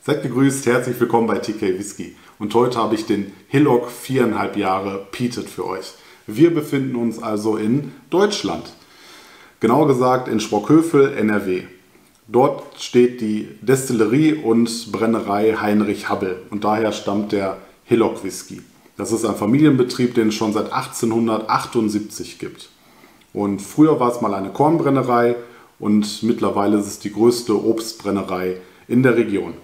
Seid gegrüßt, herzlich willkommen bei TK Whisky. Und heute habe ich den Hillock 4,5 Jahre Peated für euch. Wir befinden uns also in Deutschland. Genauer gesagt in Sprockhövel, NRW. Dort steht die Destillerie und Brennerei Heinrich Habbel und daher stammt der Hillock Whisky. Das ist ein Familienbetrieb, den es schon seit 1878 gibt. Und früher war es mal eine Kornbrennerei und mittlerweile ist es die größte Obstbrennerei in der Region.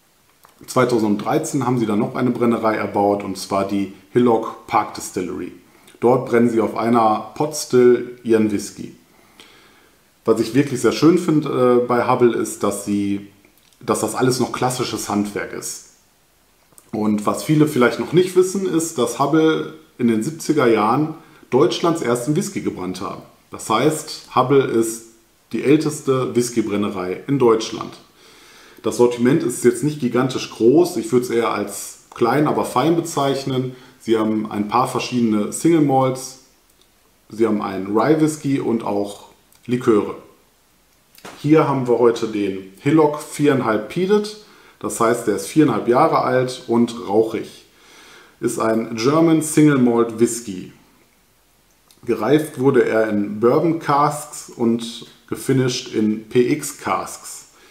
2013 haben sie dann noch eine Brennerei erbaut, und zwar die Hillock Park Distillery. Dort brennen sie auf einer Potstill ihren Whisky. Was ich wirklich sehr schön finde bei Habbel ist, dass das alles noch klassisches Handwerk ist. Und was viele vielleicht noch nicht wissen, ist, dass Habbel in den 70er Jahren Deutschlands ersten Whisky gebrannt haben. Das heißt, Habbel ist die älteste Whiskybrennerei in Deutschland. Das Sortiment ist jetzt nicht gigantisch groß, ich würde es eher als klein, aber fein bezeichnen. Sie haben ein paar verschiedene Single Malts, sie haben einen Rye Whisky und auch Liköre. Hier haben wir heute den Hillock 4,5 Peated, das heißt, der ist 4,5 Jahre alt und rauchig. Ist ein German Single Malt Whisky. Gereift wurde er in Bourbon Casks und gefinished in PX Casks.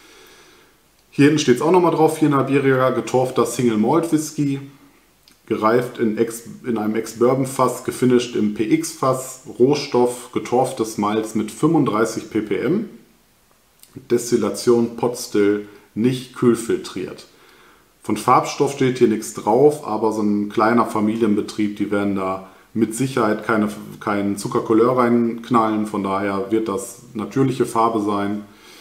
Hier hinten steht es auch nochmal drauf, 4,5-jähriger getorfter Single Malt Whisky, gereift in einem Ex-Bourbon Fass, gefinished im PX Fass, Rohstoff, getorftes Malz mit 35 ppm, Destillation Potstill, nicht kühlfiltriert. Von Farbstoff steht hier nichts drauf, aber so ein kleiner Familienbetrieb, die werden da mit Sicherheit keinen Zuckercouleur reinknallen, von daher wird das natürliche Farbe sein.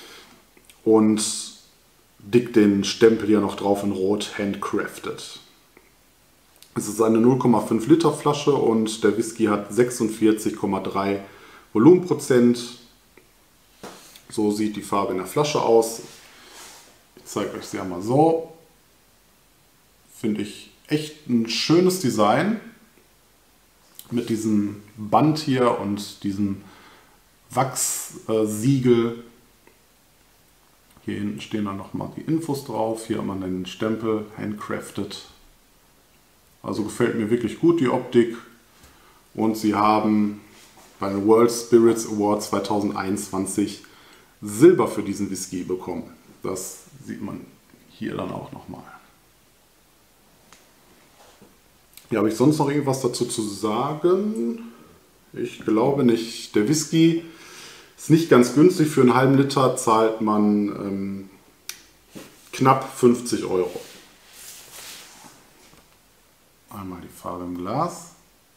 Und dick den Stempel hier noch drauf in Rot, handcrafted. Es ist eine 0,5 Liter Flasche und der Whisky hat 46,3 Volumenprozent. So sieht die Farbe in der Flasche aus. Ich zeige euch sie einmal so. Finde ich echt ein schönes Design. Mit diesem Band hier und diesem Wachssiegel. Hier hinten stehen dann nochmal die Infos drauf. Hier hat man den Stempel, handcrafted. Also gefällt mir wirklich gut die Optik. Und sie haben bei den World Spirits Awards 2021 Silber für diesen Whisky bekommen. Das sieht man hier dann auch nochmal. Ja, habe ich sonst noch irgendwas dazu zu sagen? Ich glaube nicht. Der Whisky ist nicht ganz günstig. Für einen halben Liter zahlt man knapp 50 Euro. Einmal die Farbe im Glas.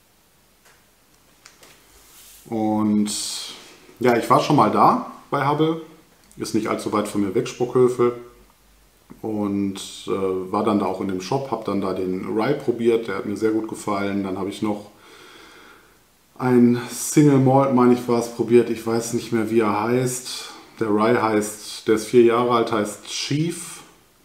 Und ja, ich war schon mal da bei Habbel. Ist nicht allzu weit von mir weg, Sprockhövel. Und war dann da auch in dem Shop, habe dann da den Rye probiert. Der hat mir sehr gut gefallen. Dann habe ich noch ein Single Malt, meine ich, war es, probiert. Ich weiß nicht mehr, wie er heißt. Der Rye heißt, der ist 4 Jahre alt, heißt Chief.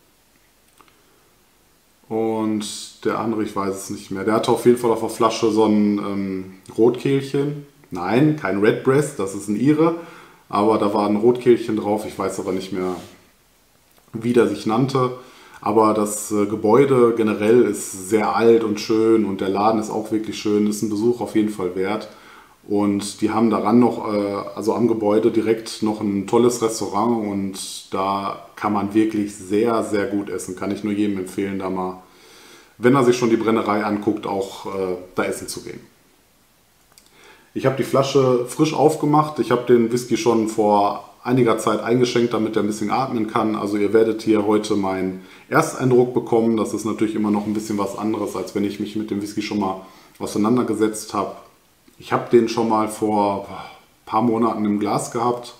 Und der andere, ich weiß es nicht mehr. Der hatte auf jeden Fall auf der Flasche so ein Rotkehlchen. Nein, kein Redbreast, das ist ein Ire. Aber da war ein Rotkehlchen drauf. Ich weiß aber nicht mehr, wie der sich nannte. Aber das Gebäude generell ist sehr alt und schön und der Laden ist auch wirklich schön, ist ein Besuch auf jeden Fall wert. Und die haben daran noch, also am Gebäude direkt noch ein tolles Restaurant und da kann man wirklich sehr, sehr gut essen. Kann ich nur jedem empfehlen, da mal, wenn er sich schon die Brennerei anguckt, auch da essen zu gehen. Ich habe die Flasche frisch aufgemacht. Ich habe den Whisky schon vor einiger Zeit eingeschenkt, damit er ein bisschen atmen kann. Also ihr werdet hier heute meinen Ersteindruck bekommen. Das ist natürlich immer noch ein bisschen was anderes, als wenn ich mich mit dem Whisky schon mal auseinandergesetzt habe. Ich habe den schon mal vor ein paar Monaten im Glas gehabt.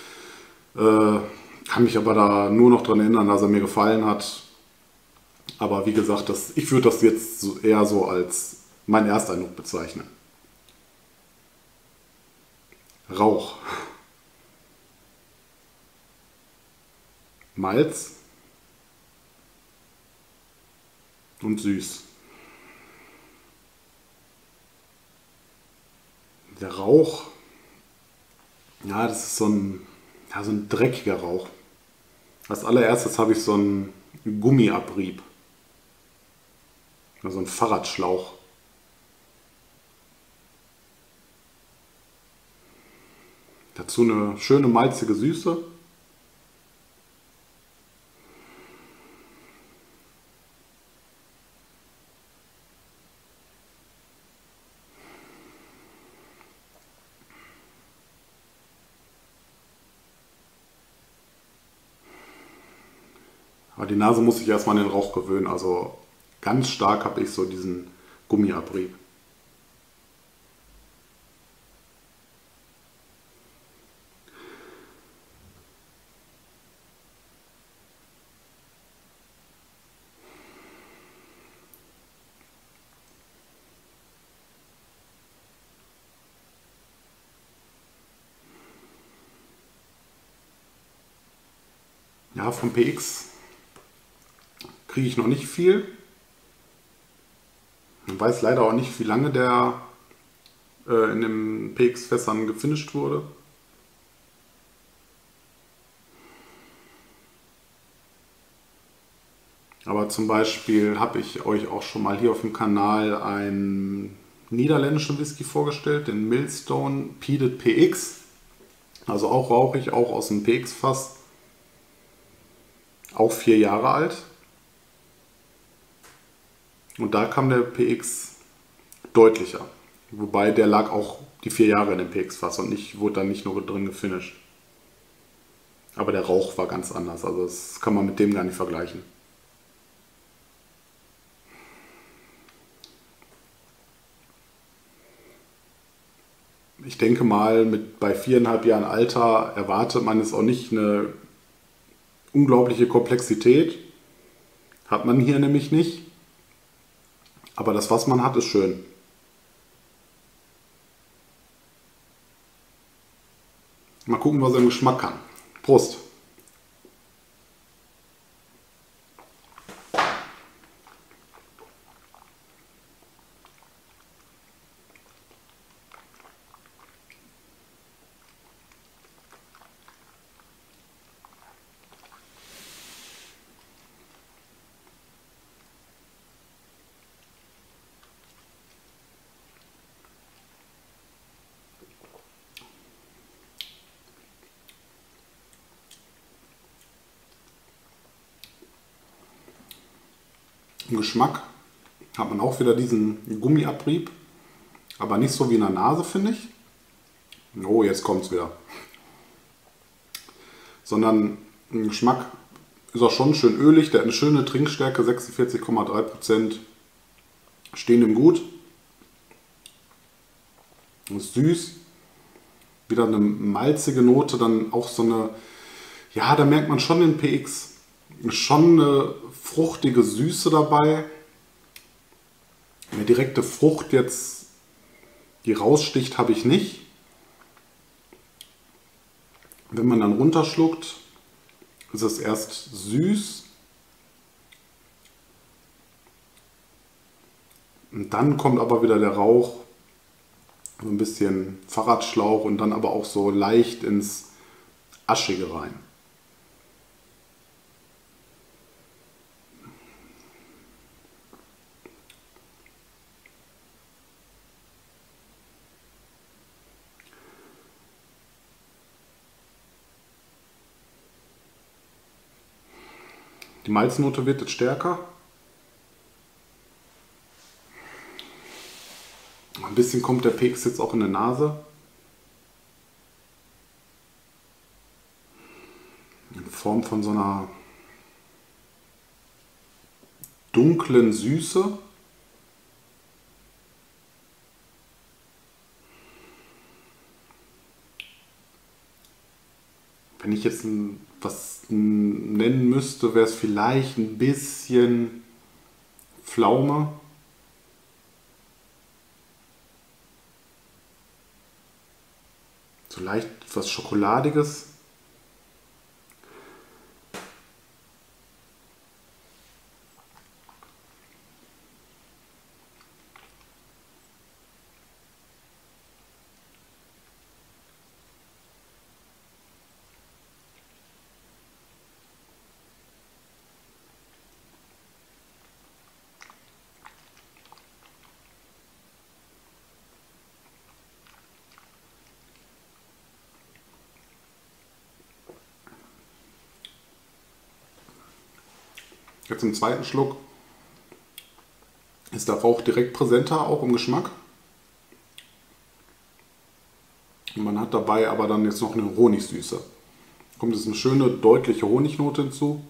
Kann mich aber da nur noch daran erinnern, dass er mir gefallen hat. Aber wie gesagt, ich würde das jetzt eher so als meinen Ersteindruck bezeichnen. Rauch. Malz und süß. Der Rauch, ja, das ist so ein dreckiger Rauch. Als allererstes habe ich so einen Gummiabrieb. Also ein Fahrradschlauch. Dazu eine schöne malzige Süße. Aber die Nase muss sich erstmal an den Rauch gewöhnen. Also ganz stark habe ich so diesen Gummiabrieb. Ja, vom PX kriege ich noch nicht viel. Ich weiß leider auch nicht, wie lange der in den PX-Fässern gefinisht wurde. Aber zum Beispiel habe ich euch auch schon mal hier auf dem Kanal einen niederländischen Whisky vorgestellt, den Millstone Peated PX. Also auch rauchig, auch aus dem PX-Fass. Auch 4 Jahre alt. Und da kam der PX deutlicher. Wobei der lag auch die 4 Jahre in dem PX-Fass und wurde dann nicht nur drin gefinisht. Aber der Rauch war ganz anders. Also das kann man mit dem gar nicht vergleichen. Ich denke mal, bei 4,5 Jahren Alter erwartet man jetzt auch nicht eine unglaubliche Komplexität. Hat man hier nämlich nicht. Aber das, was man hat, ist schön. Mal gucken, was er im Geschmack kann. Prost! Im Geschmack hat man auch wieder diesen Gummiabrieb, aber nicht so wie in der Nase, finde ich. Oh, jetzt kommt es wieder. Sondern im Geschmack ist er schon schön ölig, der hat eine schöne Trinkstärke, 46,3%. Stehen ihm gut. Ist süß. Wieder eine malzige Note, dann auch so eine, ja, da merkt man schon den PX. Schon eine fruchtige Süße dabei. Eine direkte Frucht jetzt, die raussticht, habe ich nicht. Wenn man dann runterschluckt, ist es erst süß. Und dann kommt aber wieder der Rauch, so ein bisschen Fahrradschlauch und dann aber auch so leicht ins Aschige rein. Die Malznote wird jetzt stärker. Ein bisschen kommt der PX jetzt auch in der Nase. In Form von so einer dunklen Süße. Wenn ich jetzt was nennen müsste, wäre es vielleicht ein bisschen Pflaume. So leicht was Schokoladiges. Jetzt im zweiten Schluck ist der Rauch direkt präsenter, auch im Geschmack. Und man hat dabei aber dann jetzt noch eine Honigsüße. Kommt jetzt eine schöne, deutliche Honignote hinzu.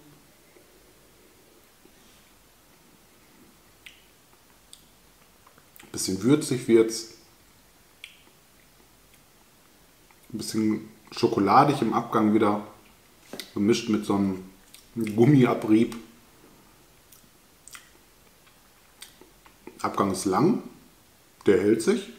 Ein bisschen würzig wird's. Ein bisschen schokoladig im Abgang wieder. Gemischt mit so einem Gummiabrieb. Abgang ist lang. Der hält sich.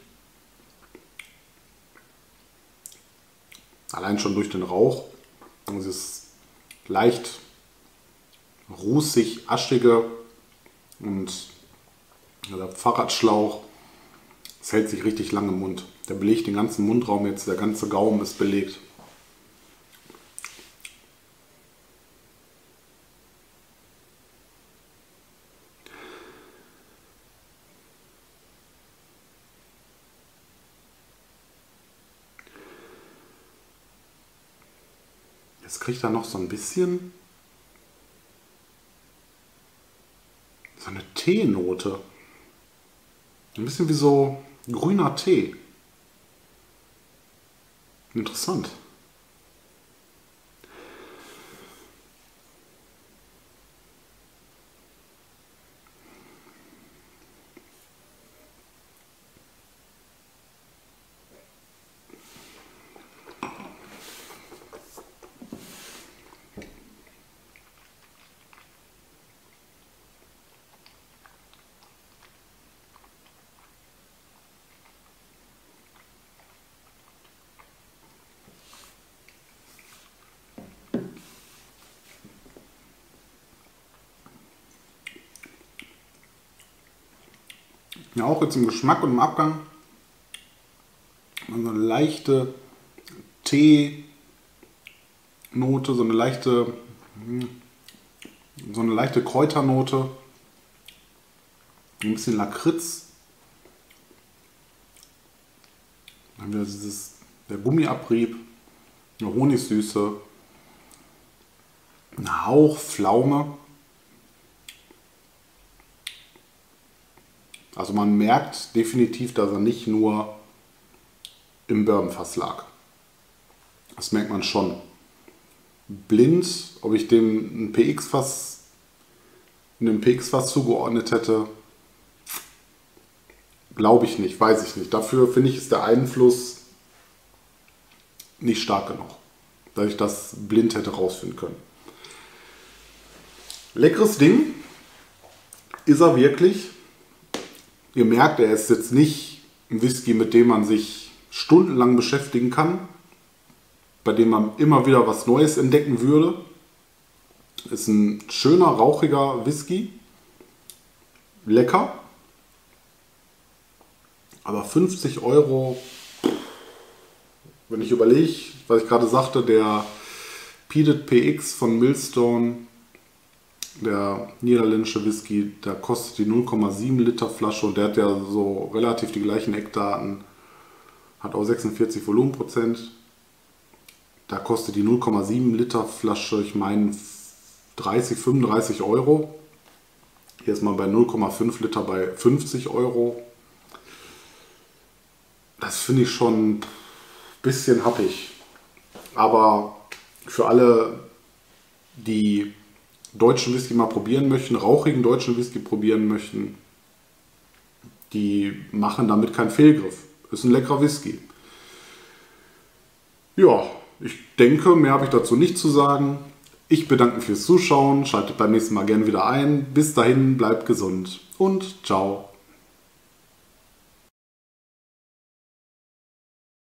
Allein schon durch den Rauch. Dieses leicht rußig, aschige und der Fahrradschlauch, es hält sich richtig lang im Mund. Der belegt den ganzen Mundraum jetzt, der ganze Gaumen ist belegt. Jetzt kriegt er noch so ein bisschen so eine Teenote. Ein bisschen wie so grüner Tee. Interessant. Ja, auch jetzt im Geschmack und im Abgang so eine leichte Teenote, so eine leichte Kräuternote, ein bisschen Lakritz. Dann haben wir der Gummiabrieb, eine Honigsüße, ein Hauch Pflaume. Also man merkt definitiv, dass er nicht nur im Bourbonfass lag. Das merkt man schon. Blind, ob ich dem ein PX-Fass in einem PX-Fass zugeordnet hätte, glaube ich nicht, weiß ich nicht. Dafür finde ich, ist der Einfluss nicht stark genug, dass ich das blind hätte rausfinden können. Leckeres Ding ist er wirklich. Ihr merkt, er ist jetzt nicht ein Whisky, mit dem man sich stundenlang beschäftigen kann, bei dem man immer wieder was Neues entdecken würde. Ist ein schöner, rauchiger Whisky. Lecker. Aber 50 €, wenn ich überlege, was ich gerade sagte, der Peated PX von Millstone, der niederländische Whisky, der kostet die 0,7 Liter Flasche und der hat ja so relativ die gleichen Eckdaten, hat auch 46 Volumenprozent. Da kostet die 0,7 Liter Flasche, ich meine 30, 35 €. Hier ist man bei 0,5 Liter bei 50 €. Das finde ich schon ein bisschen happig. Aber für alle, die deutschen Whisky mal probieren möchten, rauchigen deutschen Whisky probieren möchten, die machen damit keinen Fehlgriff. Ist ein leckerer Whisky. Ja, ich denke, mehr habe ich dazu nicht zu sagen. Ich bedanke mich fürs Zuschauen, schaltet beim nächsten Mal gerne wieder ein. Bis dahin, bleibt gesund und ciao.